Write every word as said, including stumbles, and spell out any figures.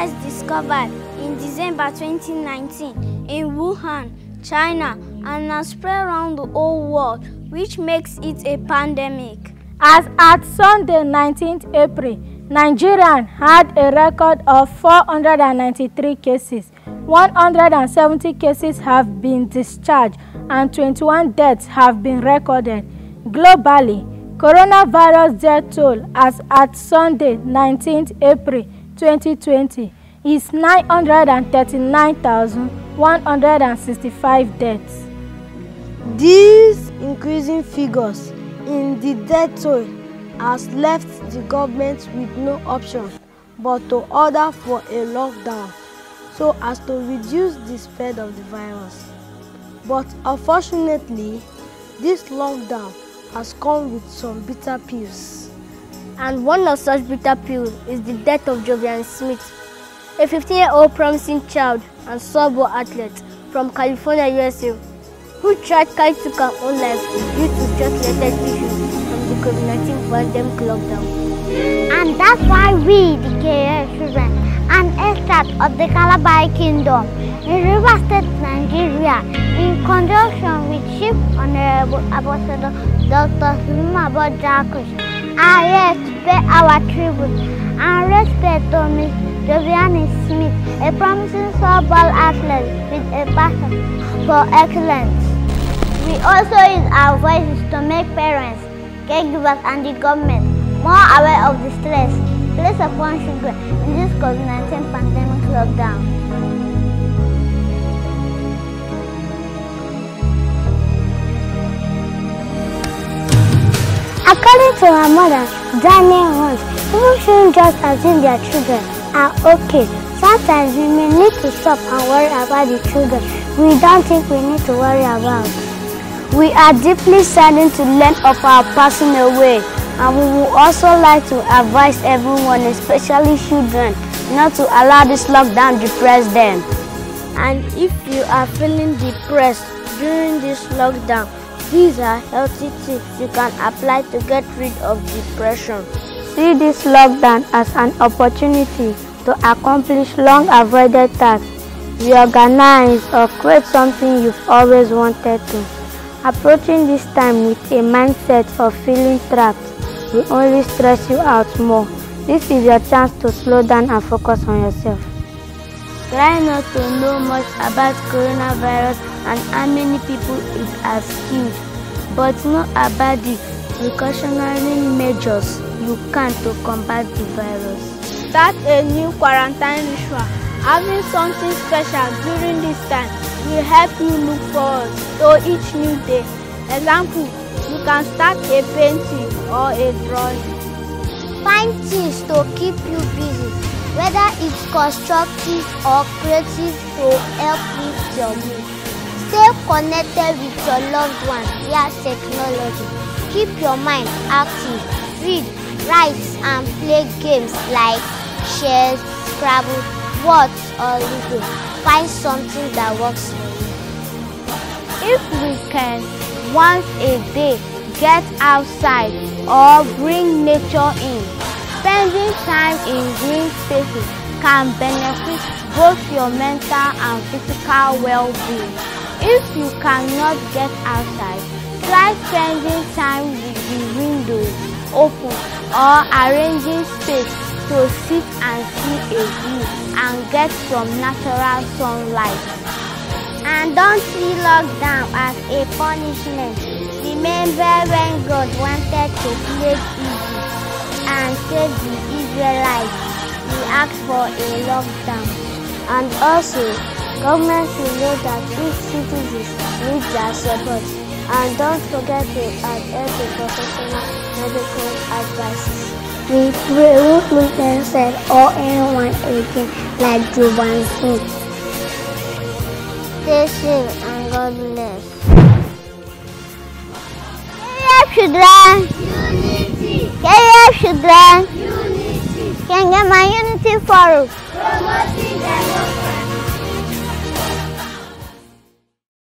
first discovered in December twenty nineteen in Wuhan, China, and has spread around the whole world, which makes it a pandemic. As at Sunday, nineteenth April, Nigeria had a record of four hundred ninety-three cases. one hundred seventy cases have been discharged and twenty-one deaths have been recorded. Globally, coronavirus death toll as at Sunday, nineteenth April twenty twenty is nine hundred thirty-nine thousand one hundred sixty-five deaths. These increasing figures in the death toll has left the government with no option but to order for a lockdown so as to reduce the spread of the virus. But unfortunately, this lockdown has come with some bitter pills. And one of such bitter pills is the death of Jovian Smith, a fifteen-year-old promising child and softball athlete from California, U S A, who tragically took her own life due to drug-related issues from the COVID nineteen pandemic lockdown. And that's why we, the Kengema children, an extract of the Calabar Kingdom in River State, Nigeria, in conjunction with Chief Honorable Ambassador Doctor Sulima Bojakush, are here to pay our tribute and respect to Miss Jovian Smith, a promising softball athlete with a passion for excellence. We also use our voices to make parents, caregivers, and the government more aware of the stress placed upon children in this COVID nineteen pandemic lockdown. According to our mother, Daniel Hunt, even shouldn't just assume their children are okay. Sometimes we may need to stop and worry about the children we don't think we need to worry about. We are deeply saddened to learn of our passing away, and we would also like to advise everyone, especially children, not to allow this lockdown depress them. And if you are feeling depressed during this lockdown, these are healthy tips you can apply to get rid of depression. See this lockdown as an opportunity to accomplish long-avoided tasks, reorganize or create something you've always wanted to. Approaching this time with a mindset of feeling trapped will only stress you out more. This is your chance to slow down and focus on yourself. Try not to know much about coronavirus and how many people it has killed, but know about the precautionary measures you can to combat the virus. Start a new quarantine ritual. Having something special during this time will help you look forward to each new day. Example, you can start a painting or a drawing. Find things to keep you busy, whether it's constructive or creative, to help lift your mood. Stay connected with your loved ones via technology. Keep your mind active. Read, write, and play games like chess, Scrabble, words, or Ludo. Find something that works for you. If we can, once a day, get outside or bring nature in. Spending time in green spaces can benefit both your mental and physical well-being. If you cannot get outside, try spending time with the windows open or arranging space to sit and see a view and get some natural sunlight. And don't see lockdown as a punishment. Remember when God wanted to play easy and save the Israelites, He asked for a lockdown. And also, government should know that each citizen needs their support. And don't forget to adhere to professional medical advice. We won't lose themselves or anyone again like Jovian Smith. Stay safe and God bless. Kengema children! Unity! Kengema children! Unity! Kengema Unity Forum! Promoting democracy!